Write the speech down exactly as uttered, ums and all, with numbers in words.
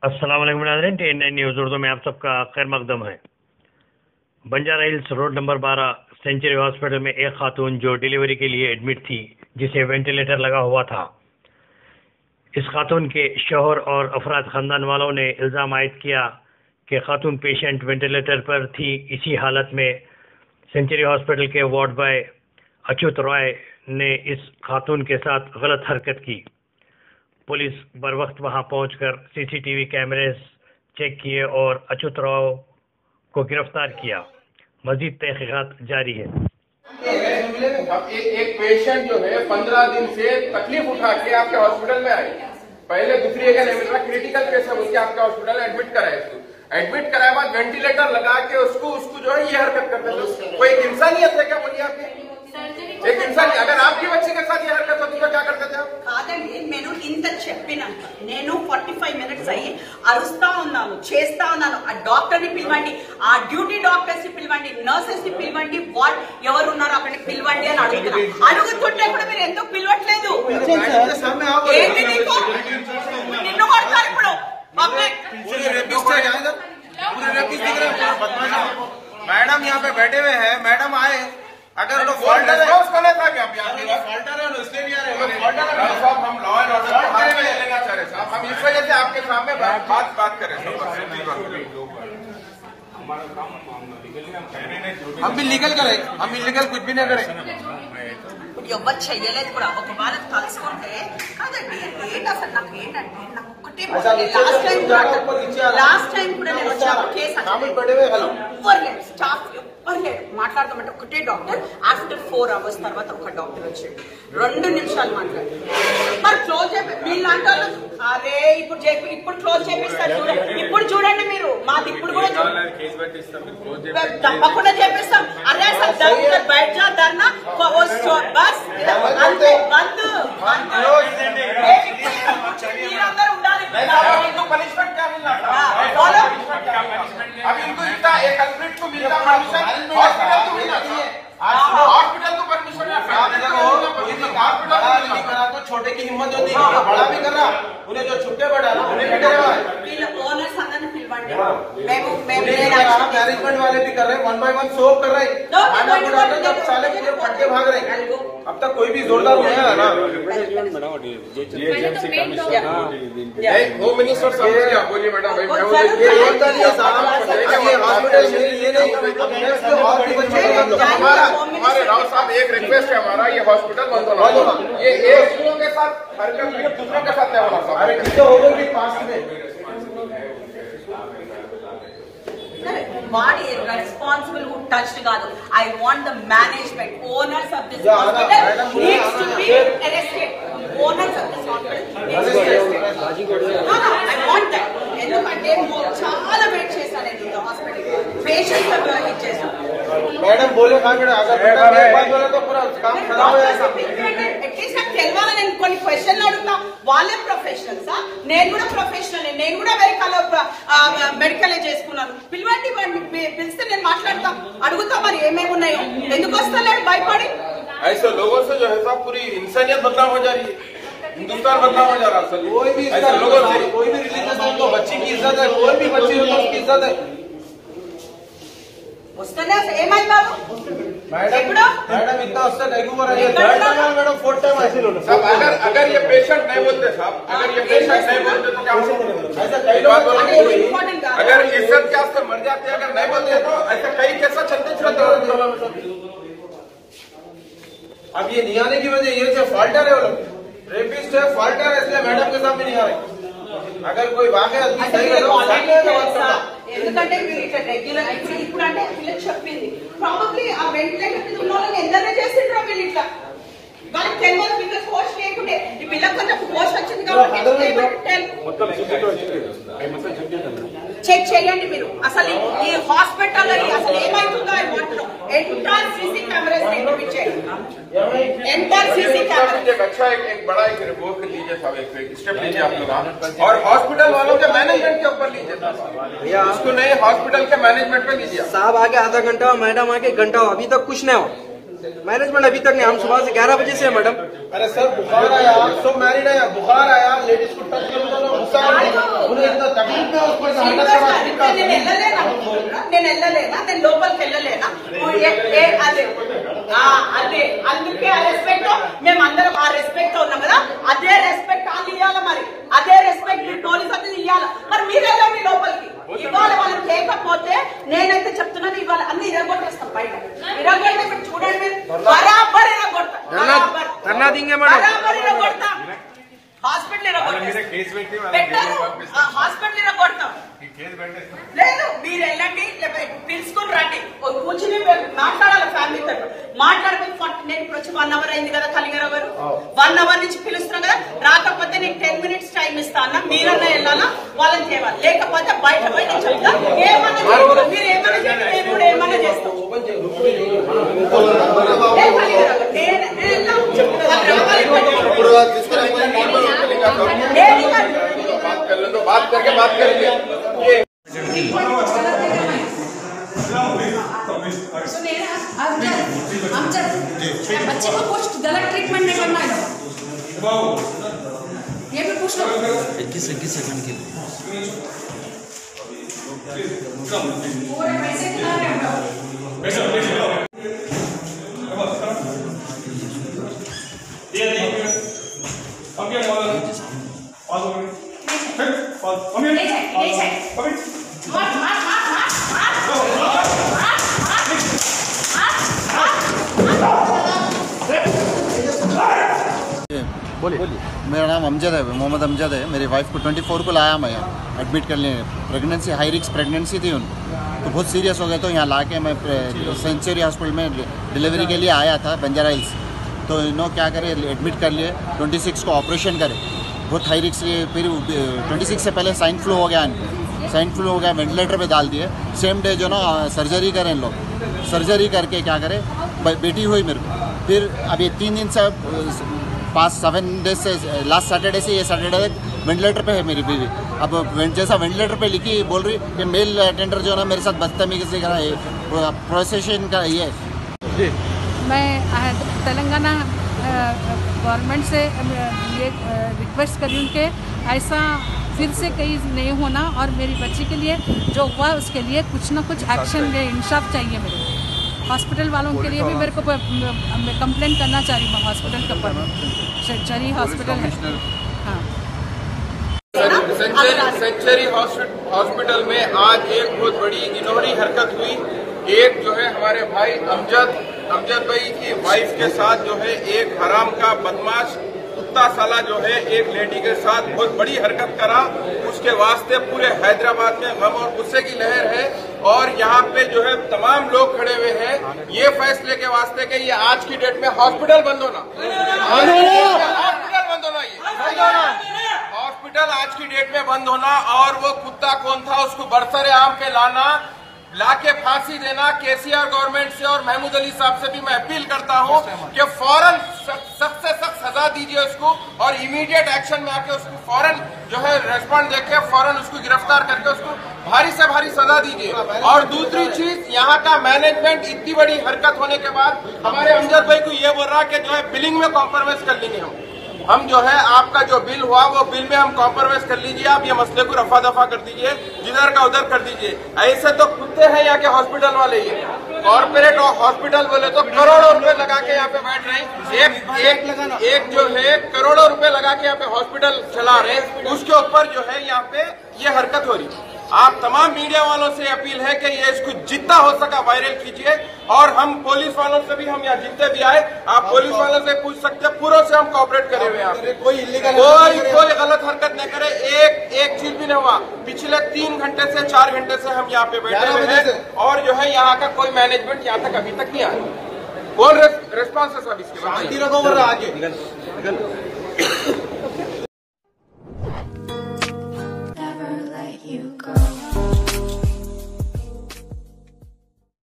अस्सलाम वालेकुम नाज़रीन, टी एन न्यूज़ उर्दू में आप सबका खैर मकदम है। बंजाराहिल्स रोड नंबर बारह सेंचुरी हॉस्पिटल में एक खातून जो डिलीवरी के लिए एडमिट थी, जिसे वेंटिलेटर लगा हुआ था, इस खातून के शौहर और अफराद ख़ानदान वालों ने इल्ज़ाम आयद किया कि खातून पेशेंट वेंटिलेटर पर थी। इसी हालत में सेंचुरी हॉस्पिटल के वार्डबॉय अchutroy ने इस खातून के साथ गलत हरकत की। पुलिस बर वक्त वहां पहुंचकर सीसीटीवी कैमरेज चेक किए और अchutroy को गिरफ्तार किया। मजीद तहकीकात जारी है। अब एक, एक पेशेंट जो है पंद्रह दिन से तकलीफ उठा के आपके हॉस्पिटल में आए, पहले दूसरी जगह नहीं मिल रहा, क्रिटिकल केस है बोल के आपके हॉस्पिटल एडमिट कराए। उसको एडमिट कराए बाद वेंटिलेटर लगा के उसको उसको जो है ये हरकत करते थे। कोई एक इंसानियत है क्या बोलिए आपकी? एक इंसान, अगर आपकी बच्चे के साथ ये हरकत होती तो क्या करते थे आप? కాదండి, నేను ఇంత చెప్పినాక నేను ఫార్టీ ఫైవ్ మినిట్స్ అయ్యి అరుస్తా ఉన్నాను, చేస్తా ఉన్నాను. ఆ డాక్టర్ ని పిలవండి, ఆ డ్యూటీ డాక్టర్స్ ని పిలవండి, నర్సెస్ ని పిలవండి, వార్డ్ ఎవరు ఉన్నారు అక్కడికి పిలవండి అని అడుగుతున్నా. అడుగుతుంటే కూడా మీరు ఎందుకు పిలవట్లేదు? ఏంటి నీకు? నిన్ను కొడతారు ఇప్పుడు పబ్లిక్. मैडम यहाँ पे बैठे हुए हैं, मैडम आए, अगर लोग फॉल्टर है उसको नहीं था क्या? फॉल्टर है इसलिए नहीं आ रहे। फॉल्टर है साहब, हम लॉ एंड ऑर्डर को हाथ में लेना चाह रहे साहब। हम इस वजह से आपके सामने बात बात करें। हम भी लीगल करें, हम इलीगल कुछ भी नहीं करें। ఎవరు చెయ్యలేదు కూడా. ఒక వాళ్ళకి కలుసుకుంటే కాదండి, ఏంటి అసలు నాకు ఏంటంటే నాకు ఒకటే లాస్ట్ టైం లాస్ట్ టైం కూడా నేను వచ్చినప్పుడు కేసు ఎవరు స్టాఫ్ ఎవరు లేరు మాట్లాడదామంటే ఒకటే డాక్టర్. ఆఫ్టర్ ఫోర్ అవర్స్ తర్వాత ఒక డాక్టర్ వచ్చాడు, రెండు నిమిషాలు మాట్లాడు. మరి క్లోజ్ చేపి వీళ్ళంటే వాళ్ళు అదే ఇప్పుడు చెప్పి ఇప్పుడు క్లోజ్ చేపిస్తారు. చూడండి ఇప్పుడు చూడండి మీరు, మాది ఇప్పుడు కూడా తప్పకుండా చేపిస్తాం. అరే అసలు బయట ధర్నా బస్ అంతే బంద్ మీరందరూ ఉండాలి. पनिशमेंट क्या मिलना बोलो? अब इनको इतना एक कल्प्रिट को मिलता परमिशन, हॉस्पिटल को मिलना चाहिए। हॉस्पिटल को परमिशन तो छोटे की हिम्मत होती है, बड़ा भी कर रहा, उन्हें जो छुट्टे बढ़ा ना उन्हें भी डरा है। ओनर्स అందరిని పిలవండి. మేము मैनेजमेंट वाले भी कर रहे हैं, वन बाय वन सोप कर रहे हैं। तब साले पूरे फट के भाग रहे हैं। अब तक कोई भी जोरदार नहीं है ना। होम मिनिस्टर साहब बोलिए मैडम भाई, हमारे राव साहब एक रिक्वेस्ट है हमारा, ये हॉस्पिटल बंद होना, ये एक दूसरों के साथ हरकत दूसरों के साथ नहीं होना साहब। अरे कितने हो गए पास में వాడి రెస్పాన్సిబుల్ హు టచ్డ్ కాదు. I want the management, owners of this hospital needs to be arrested. Owners of this hospital needs to be arrested. I want that. ఎందుకంటే చాలా వెయిట్ చేశాను నేను ఈ హాస్పిటల్ పేషెంట్స్ హిట్ చేశాను. मैडम बोले कहा बेटा, अगर बेटा एक बात बोला तो पूरा काम खराब हो जाएगा। అట్లీస్ట్ నాకు తెలియాలని నేను కొన్ని క్వశ్చన్లు అడుగుతా. వాళ్ళే ప్రొఫెషనల్సా, నేను కూడా ప్రొఫెషనల్, నేను కూడా వెరికల్ మెడికల్ చేసుకున్నాను. పిలవండి, పిలిస్తే నేను మాట్లాడతా, అడుగుతా మరి ఏమేమి ఉన్నాయో. ఎందుకు వస్తలేడు భయపడి? ऐसे लोगों से जो है साहब पूरी इंसानियत बदनाम हो जा रही है, हिंदुस्तान बदनाम हो जा रहा है। कोई भी ऐसे लोगों से कोई भी रिलीजियस हो, बच्ची की इज्जत है, कोई भी बच्ची हो तो उसकी इज्जत है। వస్తలే ఏమైంది బాబు? मैडम मैडम इतना उससे नहीं हुआ है मैडम, फोर्थ टाइम ऐसे लोग साहब। अगर अगर ये पेशेंट नहीं बोलते साहब, अगर ये पेशेंट नहीं बोलते तो क्या होता? ऐसा कई लोग अगर इज्जत क्या से मर जाते, अगर नहीं बोलते तो ऐसा कई कैसा चलते चलते। अब ये नहीं आने की वजह ये जो फॉल्टर है, वो लोग रेपिस्ट है, फॉल्टर है, इसलिए मैडम के सामने नहीं आ रहे। अगर कोई वाकई सही है ఎందుకంటే మీరు ఇట్లా రెగ్యులర్ ఇప్పుడు ఇప్పుడు అంటే వీళ్ళకి చెప్పింది ప్రాబబ్లీ ఆ వెంటిలేటర్ మీద ఉన్న వాళ్ళని ఎందరో చేసిండ్రో వీళ్ళు ఇట్లా. వాళ్ళకి తెలియదు, బికాస్ పోస్ట్ లేకుంటే ఈ పిల్లకి కొంచెం పోస్ట్ వచ్చింది కాబట్టి చెక్ చేయండి మీరు. అసలు ఈ హాస్పిటల్ అసలు ఏమైతుందో అని మాత్రం ఎంటర్ సీసీ కెమెరాస్ చూపించేయండి. ఎంటర్ సీసీ కెమెరా अच्छा एक, एक बड़ा एक रिपोर्ट लीजिए साहब, एक स्टेप लीजिए आप लोग, और हॉस्पिटल वालों के मैनेजमेंट के ऊपर लीजिए भैया, उसको नहीं हॉस्पिटल के मैनेजमेंट पे लीजिए साहब। आगे आधा घंटा हो, मैडम आके घंटा हो, अभी तक कुछ नहीं हो। मैनेजमेंट अभी तक नहीं, हम सुबह से ग्यारह बजे से मैडम। अरे सर बुखार आया, सब मैरिड है, बुखार आया, लेडीज को टच करो तो गुस्सा, उन्हें इतना तकलीफ వెళ్ళలేనా, నేను లోపలికి వెళ్ళలేనా? అదే అదే అందుకే ఆ రెస్పెక్ట్ మేము అందరం ఆ రెస్పెక్ట్ ఉన్నాం కదా, అదే రెస్పెక్ట్ వాళ్ళు ఇవ్వాలి. మరి అదే రెస్పెక్ట్ పోలీస్ అది ఇవ్వాలి. మరి మీరు వెళ్ళండి లోపలికి. ఇవాళ వాళ్ళకి లేకపోతే నేనైతే చెప్తున్నాను, ఇవాళ అన్ని ఇరగొట్టేస్తాం బయట. ఇరగొట్టే చూడండి, బరాబర్ ఇరగొడతాం, బరాబర్ బరాబర్ ఇరగొడతాం. Hospital hospital ఇరగొడతాం. లేదు మీరు వెళ్ళండి, పిలుచుకుని రండి, కూర్చుని మాట్లాడాలి ఫ్యామిలీ తరఫు మాట్లాడుకుని. నేను ఇప్పుడు వచ్చి వన్ అవర్ అయింది కదా కలిగారు గారు, వన్ అవర్ నుంచి పిలుస్తున్నాం కదా. రాకపోతే నీకు టెన్ మినిట్స్ టైం ఇస్తా అన్న, మీరన్నా వెళ్ళాలా వాళ్ళని తేవాలి. లేకపోతే బయట పోయి నేను చెప్తా, ఏమన్నా చేస్తాం, మీరు ఏమన్నా చేయండి, నేను కూడా ఏమన్నా చేస్తాం. बात करके बात करेंगे। बच्चे को कुछ गलत ट्रीटमेंट नहीं करना है, ये भी पूछ लो। इक्कीस इक्कीस सेकंड के पूरे पैसे कितना है? बोलिए। मेरा नाम अमजद है, मोहम्मद अमजद है। मेरी वाइफ को चौबीस को लाया मैं यहाँ एडमिट करने। प्रेगनेंसी हाई रिस्क प्रेगनेंसी थी उनको, तो बहुत सीरियस हो गए। तो यहाँ लाके मैं सेंचुरी हॉस्पिटल में डिलीवरी के लिए आया था बंजारा हिल्स। तो इन्होंने क्या करे, एडमिट कर लिए, छब्बीस को ऑपरेशन करे। बहुत हाई रिस्क। फिर छब्बीस से पहले स्वाइन फ्लू हो गया, स्वाइन फ्लू हो गया, वेंटिलेटर पे डाल दिए। सेम डे जो ना सर्जरी करें इन लोग, सर्जरी करके क्या करे, बेटी हुई मेरे को। फिर अभी तीन दिन से पाँच सेवन डेज से, लास्ट सैटरडे से ये सैटरडे तक वेंटिलेटर पे है मेरी बीवी। अब जैसा वेंटिलेटर पे लिखी बोल रही कि मेल अटेंडर जो ना मेरे साथ बदतमीजी करा है, प्रोसेशन का ये। मैं तेलंगाना गवर्नमेंट से ये रिक्वेस्ट कर रही हूँ कि ऐसा फिर से कहीं नहीं होना, और मेरी बच्ची के लिए जो हुआ उसके लिए कुछ ना कुछ एक्शन ले, इंसाफ चाहिए मेरे को। हॉस्पिटल वालों के लिए भी मेरे को कंप्लेंट करना चाह रही हूँ हॉस्पिटल के ऊपर, सेंचुरी हॉस्पिटल है। हाँ, सेंचुरी हॉस्पिटल में आज एक बहुत बड़ी इनोरी हरकत हुई। एक जो है हमारे भाई अमजद अमजद भाई की वाइफ के साथ जो है एक हराम का बदमाश कुत्ता साला जो है एक लेडी के साथ बहुत बड़ी हरकत करा। उसके वास्ते पूरे हैदराबाद में गम और गुस्से की लहर है। और यहाँ पे जो है तमाम लोग खड़े हुए हैं ये फैसले के वास्ते कि ये आज की डेट में हॉस्पिटल बंद होना, हॉस्पिटल बंद होना, ये हॉस्पिटल आज की डेट में बंद होना। और वो कुत्ता कौन था उसको बरसरे आम पे लाना, लाके फांसी देना। केसीआर गवर्नमेंट से और महमूद अली साहब से भी मैं अपील करता हूं कि फौरन सख्त से सख्त सजा दीजिए उसको, और इमीडिएट एक्शन में आके उसको फौरन जो है रेस्पॉन्ड देके फौरन उसको गिरफ्तार करके उसको भारी से भारी सजा दीजिए। और दूसरी चीज, यहाँ का मैनेजमेंट इतनी बड़ी हरकत होने के बाद हमारे अमजद भाई को ये बोल रहा कि जो है बिलिंग में कॉम्प्रोमाइज कर लेंगे हम हम जो है आपका जो बिल हुआ वो बिल में हम कॉम्प्रोमाइज कर लीजिए, आप ये मसले को रफा दफा कर दीजिए, जिधर का उधर कर दीजिए। ऐसे तो कुत्ते हैं यहाँ के हॉस्पिटल वाले, ये कॉर्पोरेट हॉस्पिटल बोले तो करोड़ों रुपए लगा के यहाँ पे बैठ रहे हैं। एक एक एक जो है करोड़ों रुपए लगा के यहाँ पे हॉस्पिटल चला रहे हैं, उसके ऊपर जो है यहाँ पे ये हरकत हो रही है। आप तमाम मीडिया वालों से अपील है कि ये इसको जितना हो सका वायरल कीजिए। और हम पुलिस वालों से भी, हम यहाँ जितने भी आए, आप पुलिस वालों से पूछ सकते हैं, पूरों से हम कोऑपरेट करे हुए हैं। कोई इलीगल कोई कोई गलत हरकत नहीं करे, एक एक चीज भी नहीं हुआ। पिछले तीन घंटे से चार घंटे से हम यहाँ पे बैठे हुए हैं, और जो है यहाँ का कोई मैनेजमेंट यहाँ तक अभी तक नहीं आया। कौन रेस्पॉन्स है सब इसके बाद?